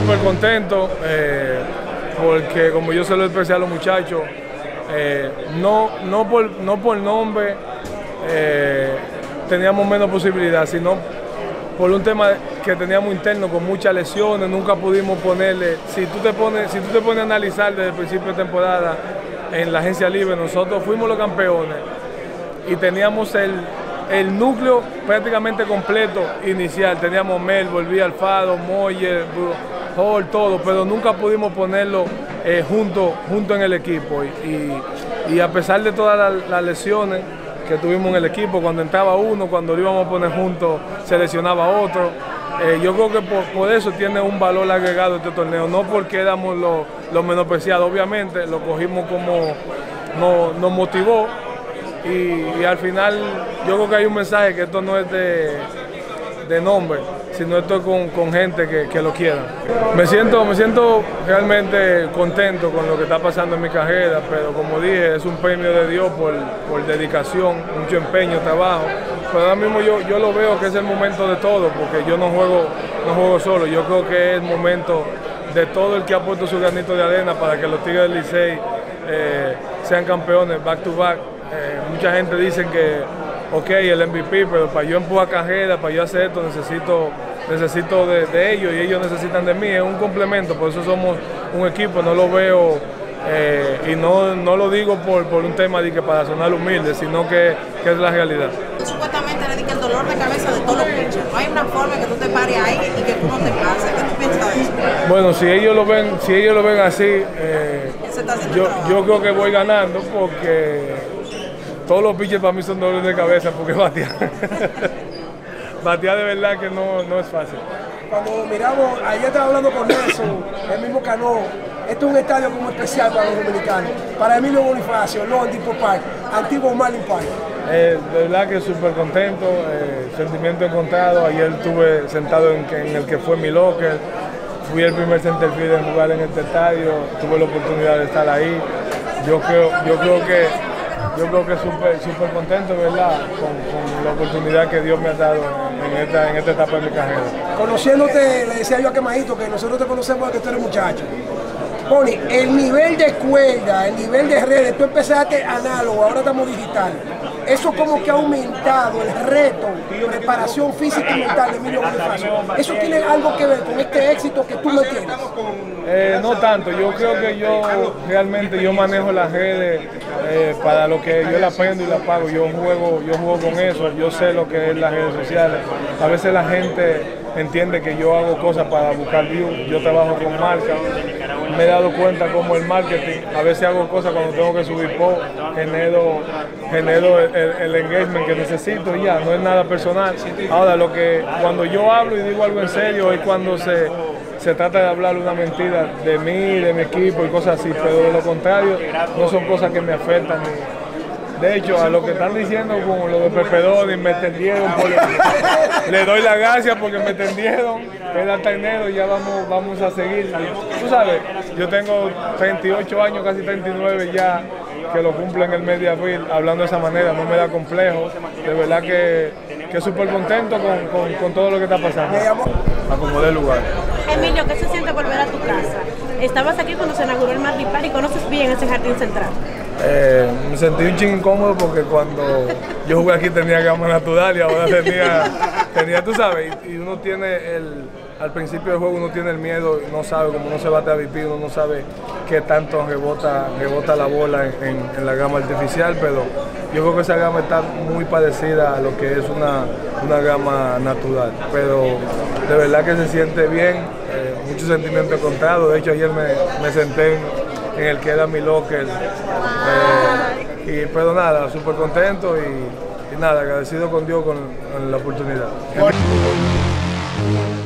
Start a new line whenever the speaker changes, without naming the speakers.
súper contento porque como yo se lo expresé a los muchachos, no por nombre teníamos menos posibilidad, sino por un tema que teníamos interno con muchas lesiones, nunca pudimos ponerle, si tú te pones a analizar desde el principio de temporada en la agencia libre, nosotros fuimos los campeones y teníamos el núcleo prácticamente completo inicial, teníamos Mel, Volví, Alfaro, Moyer, Hall, todo, pero nunca pudimos ponerlo junto en el equipo y a pesar de todas las lesiones que tuvimos en el equipo, cuando entraba uno, cuando lo íbamos a poner juntos, se lesionaba otro. Yo creo que por eso tiene un valor agregado este torneo, no porque éramos los menospreciados, obviamente lo cogimos como nos motivó y al final yo creo que hay un mensaje que esto no es de nombre, sino esto es con gente que lo quiera. Me siento realmente contento con lo que está pasando en mi carrera, pero como dije, es un premio de Dios por dedicación, mucho empeño, trabajo. Pero ahora mismo yo lo veo que es el momento de todo, porque yo no juego solo. Yo creo que es el momento de todo el que ha puesto su granito de arena para que los Tigres del Licey sean campeones back to back. Mucha gente dice que ok, el MVP, pero para yo empujar carrera, para yo hacer esto, necesito de ellos y ellos necesitan de mí. Es un complemento, por eso somos un equipo, no lo veo y no lo digo por un tema de que para sonar humilde, sino que es la realidad.
Supuestamente le dije el dolor de cabeza de todos los pitchers. No hay una forma que tú te pares ahí y que tú no te pases. ¿Qué tú piensas de eso?
Bueno, si ellos lo ven así, yo creo que voy ganando porque todos los pitchers para mí son dolores de cabeza porque batear de verdad que no es fácil.
Cuando miramos, ayer estaba hablando con Nelson, el mismo Cano, esto es un estadio como especial para los dominicanos. Para Emilio Bonifacio, no Depot Park, antiguo Marlin Park.
De verdad que súper contento, sentimiento encontrado. Ayer estuve sentado en el que fue mi locker, fui el primer centerfield en jugar en este estadio, tuve la oportunidad de estar ahí. Yo creo que súper contento, ¿verdad? Con la oportunidad que Dios me ha dado en esta etapa de mi carrera.
Conociéndote, le decía yo a Quemadito que nosotros te conocemos desde que tú eres muchacho. Boni, el nivel de cuerda, el nivel de redes, tú empezaste análogo, ahora estamos digital. Eso como que ha aumentado el reto, preparación física y mental de Emilio Bonifacio. ¿Eso tiene algo que ver con este éxito que tú me tienes?
No tanto, yo creo que yo manejo las redes para lo que yo la aprendo y la pago. Yo juego con eso, yo sé lo que es las redes sociales. A veces la gente entiende que yo hago cosas para buscar views, yo trabajo con marcas. Me he dado cuenta como el marketing, a veces hago cosas cuando tengo que subir post, genero el engagement que necesito y ya, no es nada personal. Ahora, cuando yo hablo y digo algo en serio es cuando se trata de hablar una mentira de mí, de mi equipo y cosas así, pero de lo contrario no son cosas que me afectan. De hecho, a lo que están diciendo con lo de Pepe Doni, me entendieron, le doy las gracias porque me entendieron, era hasta enero y ya vamos a seguir. Tú sabes, yo tengo 38 años, casi 39 ya, que lo cumplo en el mes de abril, hablando de esa manera, no me da complejo, de verdad que súper contento con todo lo que está pasando. Acomodé el lugar.
Emilio, ¿qué se siente volver a tu casa? Estabas aquí cuando se inauguró el Marlin Park y conoces bien ese jardín central.
Me sentí un chingo incómodo porque cuando yo jugué aquí tenía gama natural y ahora tenía, tú sabes, y uno tiene al principio del juego uno tiene el miedo, no sabe cómo no se bate a VIP, uno no sabe qué tanto rebota la bola en la gama artificial, pero yo creo que esa gama está muy parecida a lo que es una gama natural, pero de verdad que se siente bien, mucho sentimiento encontrado. De hecho ayer me senté en el que era mi locker, pero nada, súper contento y nada, agradecido con Dios con la oportunidad.